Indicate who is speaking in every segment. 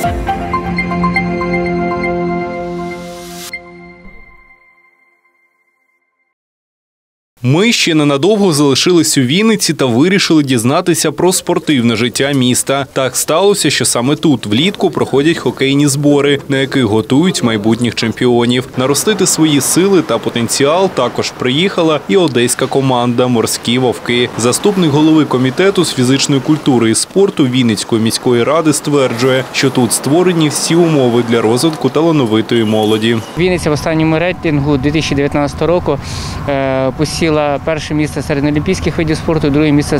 Speaker 1: Ми ще ненадовго залишились у Вінниці та вирішили дізнатися про спортивне життя міста. Так сталося, що саме тут влітку проходять хокейні збори, на яких готують майбутніх чемпіонів. Наростити свої сили та потенціал також приїхала і одеська команда «Морські вовки». Заступник голови комітету з фізичної культури і спорту Вінницької міської ради стверджує, що тут створені всі умови для розвитку талановитої молоді.
Speaker 2: Вінниця в останньому рейтингу 2019 року посіла перше місце серед олімпійських видів спорту, друге місце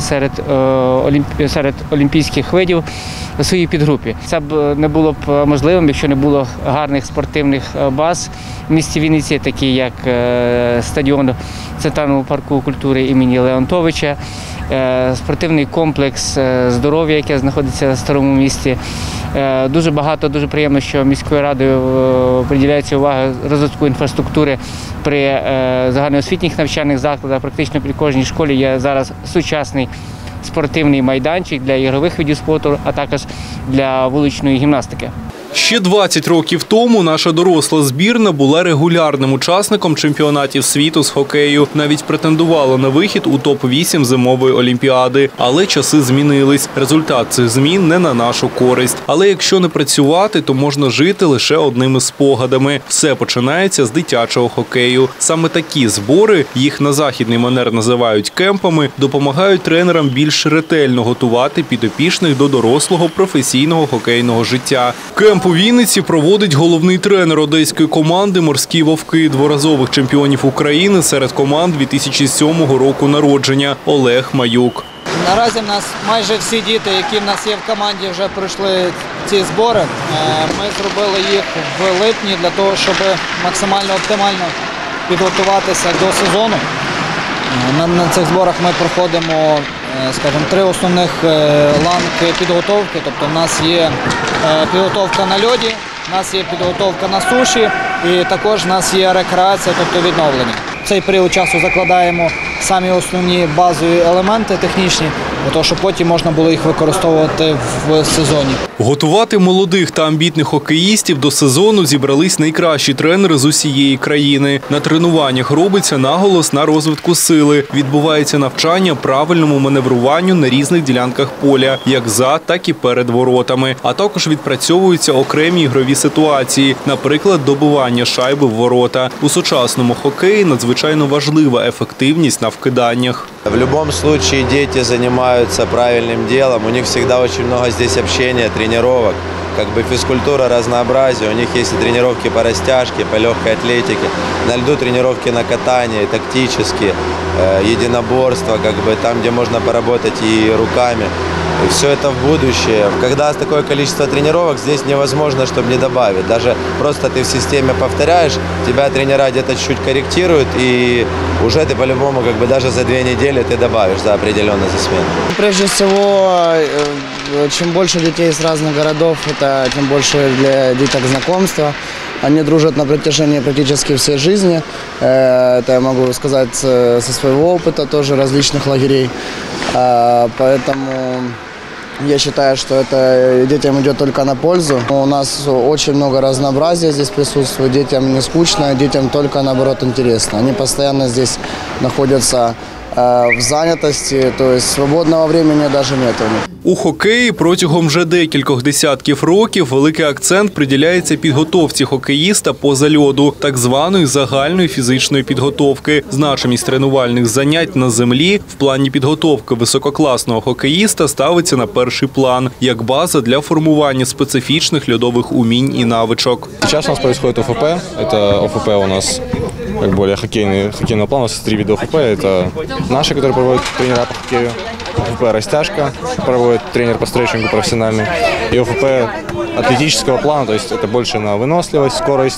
Speaker 2: серед олімпійських видів у своїй підгрупі. Це б не було б можливим, якщо не було гарних спортивних баз в місті Вінниці, такі як стадіон Центрального парку культури імені Леонтовича, спортивний комплекс здоров'я, який знаходиться в старому місті. Дуже багато, дуже приємно, що міською радою приділяється увага розвитку інфраструктури при загальноосвітніх навчальних закладах. Практично при кожній школі є зараз сучасний спортивний майданчик для ігрових видів спорту, а також для вуличної гімнастики.
Speaker 1: Ще 20 років тому наша доросла збірна була регулярним учасником чемпіонатів світу з хокею. Навіть претендувала на вихід у топ-8 зимової олімпіади. Але часи змінились. Результат цих змін не на нашу користь. Але якщо не працювати, то можна жити лише одними спогадами. Все починається з дитячого хокею. Саме такі збори, їх на західний манер називають кемпами, допомагають тренерам більш ретельно готувати підопічних до дорослого професійного хокейного життя. Кемп у Вінниці проводить головний тренер одеської команди «Морські вовки», дворазових чемпіонів України серед команд 2007 року народження Олег Маюк.
Speaker 3: Наразі в нас майже всі діти, які в нас є в команді, вже пройшли ці збори. Ми зробили їх в липні для того, щоб максимально оптимально підготуватися до сезону. На цих зборах ми проходимо, скажімо, 3 основних ланки підготовки. Тобто в нас є підготовка на льоді, в нас є підготовка на суші і також в нас є рекреація, тобто відновлення. В цей період часу закладаємо самі основні базові елементи технічні, для того, щоб потім можна було їх використовувати в сезоні.
Speaker 1: Готувати молодих та амбітних хокеїстів до сезону зібрались найкращі тренери з усієї країни. На тренуваннях робиться наголос на розвитку сили. Відбувається навчання правильному маневруванню на різних ділянках поля, як за, так і перед воротами. А також відпрацьовуються окремі ігрові ситуації, наприклад, добивання шайби в ворота. У сучасному хокеї надзвичайно важлива ефективність на вкиданнях.
Speaker 4: В любом случае дети занимаются правильным делом, у них всегда очень много здесь общения, тренировок, как бы физкультура, разнообразие, у них есть и тренировки по растяжке, по легкой атлетике, на льду тренировки на катание, тактические, единоборства, как бы там, где можно поработать и руками. И все это в будущее. Когда такое количество тренировок, здесь невозможно, чтобы не добавить. Даже просто ты в системе повторяешь, тебя тренера где-то чуть корректируют, и уже ты по-любому, как бы даже за 2 недели ты добавишь определенно за смену.
Speaker 3: Прежде всего, чем больше детей из разных городов, тем больше для деток знакомства. Они дружат на протяжении практически всей жизни. Это я могу сказать со своего опыта тоже различных лагерей. Поэтому я считаю, что это детям идет только на пользу. У нас очень много разнообразия здесь присутствует. Детям не скучно, детям только наоборот интересно. Они постоянно здесь находятся в зайнятості, тобто свободного времени навіть немає.
Speaker 1: У хокеї протягом вже декількох десятків років великий акцент приділяється підготовці хокеїста поза льоду, так званої загальної фізичної підготовки. Значимість тренувальних занять на землі в плані підготовки висококласного хокеїста ставиться на перший план, як база для формування специфічних льодових умінь і навичок.
Speaker 5: Зараз у нас відбувається ОФП. Це ОФП у нас как более хоккейного плана. У нас 3 вида ОФП. Это наши, которые проводят тренера по хоккею. ОФП «Растяжка» проводит тренер по стретчингу профессиональный. И ОФП атлетического плана, то есть это больше на выносливость, скорость,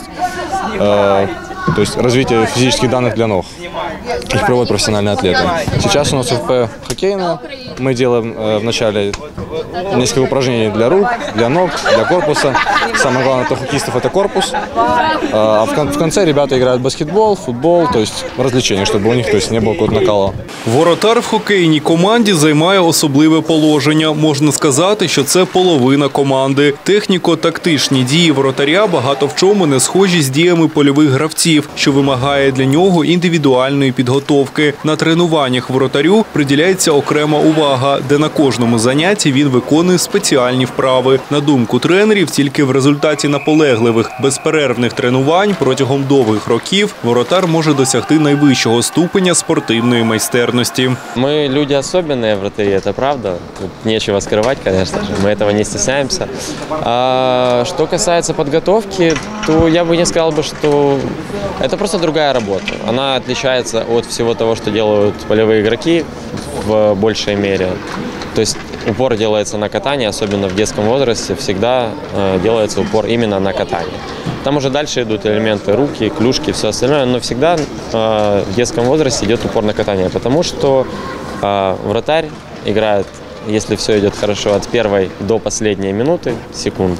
Speaker 5: то есть развитие физических данных для ног. Их проводят профессиональные атлеты. Сейчас у нас ОФП хоккейная, Мы делаем вначале несколько упражнений для рук, для ног, для корпуса. Самое главное для хоккеистов – это корпус. А в конце ребята играют в баскетбол, футбол, то есть развлечения, чтобы у них не было какого-то накала.
Speaker 1: Воротар в хокейній команді займає особливе положення. Можна сказати, що це половина команди. Техніко-тактичні дії воротаря багато в чому не схожі з діями польових гравців, що вимагає для нього індивідуальної підготовки. На тренуваннях воротарю приділяється окрема увага, де на кожному занятті він виконує спеціальні вправи. На думку тренерів, тільки в результаті наполегливих, безперервних тренувань протягом довгих років воротар може досягти найвищого ступеня спортивної майстерності.
Speaker 6: Мы люди особенные вратари, это правда. Тут нечего скрывать, конечно же. Мы этого не стесняемся. А что касается подготовки, то я бы не сказал бы, что это просто другая работа. Она отличается от всего того, что делают полевые игроки в большей мере. То есть упор делается на катание, особенно в детском возрасте, всегда делается упор именно на катание. Там уже дальше идут элементы руки, клюшки, все остальное, но всегда в детском возрасте идет упор на катание, потому что вратарь играет, если все идет хорошо, от первой до последней минуты, секунды.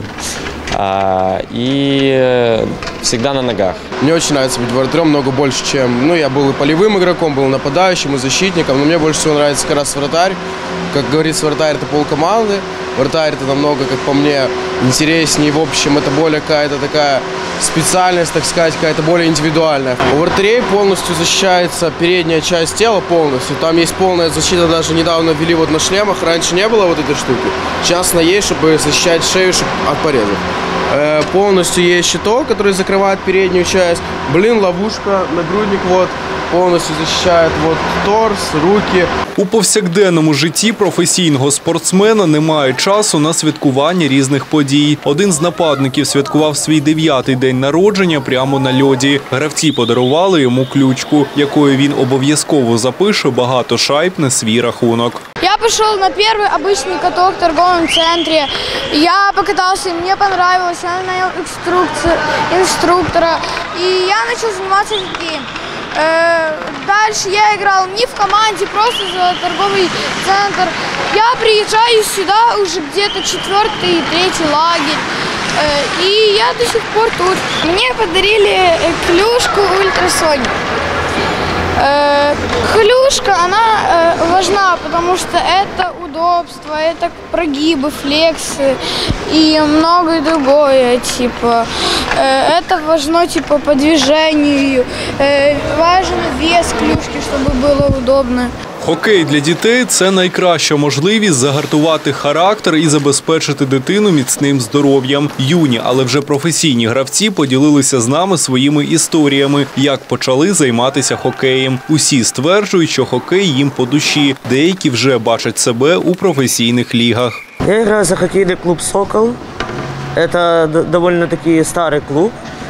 Speaker 6: И всегда на ногах.
Speaker 7: Мне очень нравится быть вратарем, много больше, чем... я был и полевым игроком, был нападающим, и защитником, но мне больше всего нравится как раз вратарь. Как говорится, вратарь – это полкоманды. Вратарь – это намного, как по мне, интереснее. В общем, это более какая-то такая специальность, так сказать, какая-то более индивидуальная. У вратарей полностью защищается передняя часть тела полностью. Там есть полная защита, даже недавно ввели на шлемах. Раньше не было этой штуки. Сейчас она есть, чтобы защищать шею от порезов. Полностью есть щиток, который закрывает переднюю часть. Ловушка, нагрудник повністю захищає торс, руки.
Speaker 1: У повсякденному житті професійного спортсмена немає часу на святкування різних подій. Один з нападників святкував свій 9-й день народження прямо на льоді. Гравці подарували йому ключку, якою він обов'язково запише багато шайб на свій рахунок.
Speaker 8: Я пошел на первый обычный каток в торговом центре. Я покатался, мне понравилось. Я нанял инструктора. И я начал заниматься хоккеем. Дальше я играл не в команде, просто за торговый центр. Я приезжаю сюда уже где-то 4-й, 3-й лагерь. И я до сих пор тут. Мне подарили клюшку ультрасоник. Клюшка, она важна, потому что это удобство, это прогибы, флексы и многое другое, это важно, по движению, важен вес клюшки, чтобы было удобно.
Speaker 1: Хокей для дітей – це найкраща можливість загартувати характер і забезпечити дитину міцним здоров'ям. Юні, але вже професійні гравці поділилися з нами своїми історіями, як почали займатися хокеєм. Усі стверджують, що хокей їм по душі. Деякі вже бачать себе у професійних лігах.
Speaker 9: Я граю за хоккейный клуб «Сокол». Это довольно-таки старый клуб.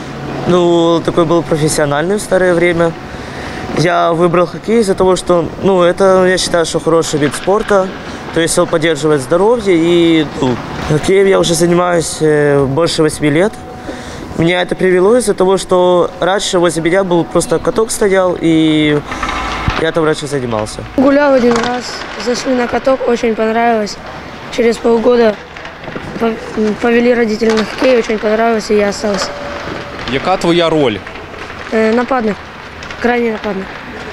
Speaker 9: Такой был профессиональный в старое время. Я выбрал хоккей из-за того, что, это, я считаю, что хороший вид спорта. То есть он поддерживает здоровье. И хоккеем я уже занимаюсь больше 8 лет. Меня это привело из-за того, что раньше возле меня был просто каток стоял, и я там раньше занимался.
Speaker 10: Гулял один раз, зашли на каток, очень понравилось. Через полгода повели родители на хоккей, очень понравилось, и я остался.
Speaker 1: Яка твоя роль?
Speaker 10: Нападник. Крайній нападник.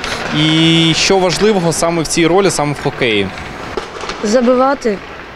Speaker 1: І що важливого саме в цій ролі, саме в хокеї?
Speaker 10: Забивати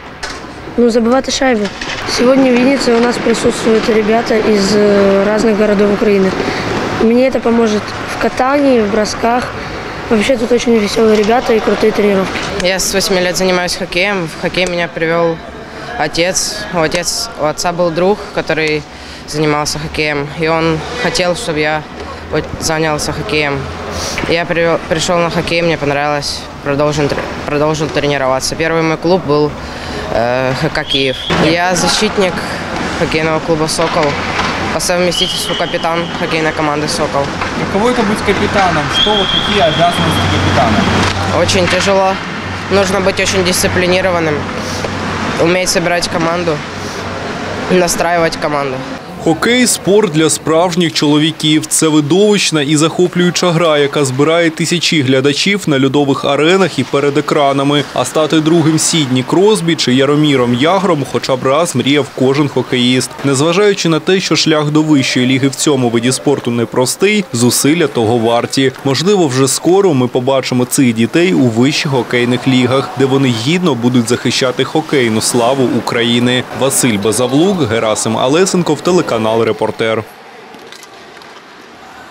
Speaker 10: шайбы. Сегодня в Виннице у нас присутствуют ребята из разных городов Украины. Мне это поможет в катании, в бросках. Вообще тут очень веселые ребята и крутые тренировки.
Speaker 11: Я с 8 лет занимаюсь хоккеем. В хоккей меня привел отец. У отца был друг, который занимался хоккеем. И он хотел, чтобы я занялся хоккеем. Я пришел на хоккей, мне понравилось, продолжил тренироваться. Первый мой клуб был ХК Киев. Я защитник хоккейного клуба «Сокол». По совместительству капитан хоккейной команды «Сокол».
Speaker 1: Каково это быть капитаном? Какие обязанности капитана?
Speaker 11: Очень тяжело. Нужно быть очень дисциплинированным, уметь собирать команду, настраивать команду.
Speaker 1: Хокей – спорт для справжніх чоловіків. Це видовищна і захоплююча гра, яка збирає тисячі глядачів на льодових аренах і перед екранами. А стати другим Сідні Кросбі чи Яроміром Ягром хоча б раз мріяв кожен хокеїст. Незважаючи на те, що шлях до вищої ліги в цьому виді спорту непростий, зусилля того варті. Можливо, вже скоро ми побачимо цих дітей у вищих хокейних лігах, де вони гідно будуть захищати хокейну славу України. Василь Базавлук, Герасим Алесенков, телеканал «Репортер».